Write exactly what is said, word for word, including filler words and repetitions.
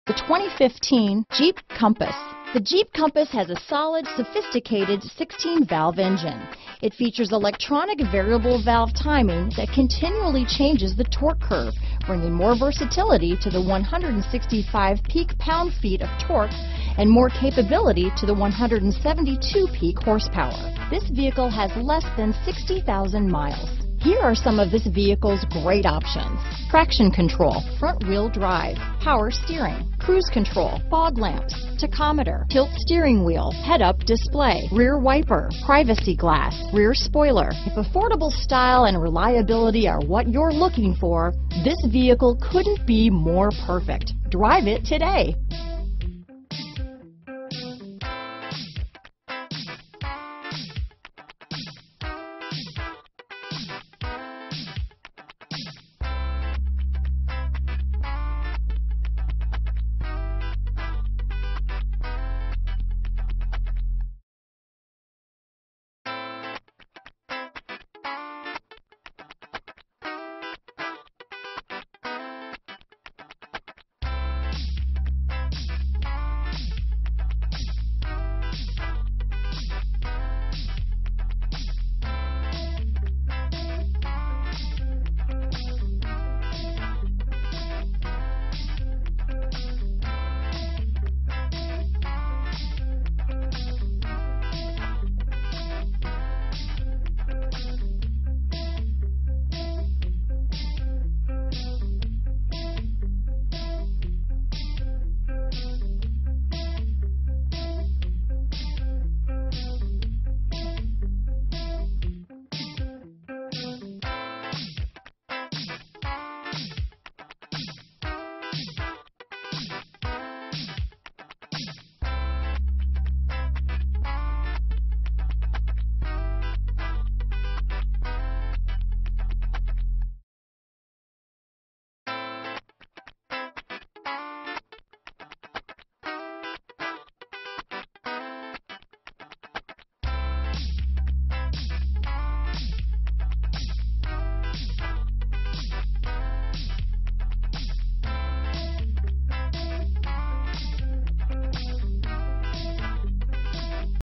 The twenty fifteen Jeep Compass. The Jeep Compass has a solid, sophisticated sixteen valve engine. It features electronic variable valve timing that continually changes the torque curve, bringing more versatility to the one hundred sixty-five peak pound-feet of torque and more capability to the one hundred seventy-two peak horsepower. This vehicle has less than sixty thousand miles. Here are some of this vehicle's great options: traction control, front wheel drive, power steering, cruise control, fog lamps, tachometer, tilt steering wheel, head-up display, rear wiper, privacy glass, rear spoiler. If affordable style and reliability are what you're looking for, this vehicle couldn't be more perfect. Drive it today.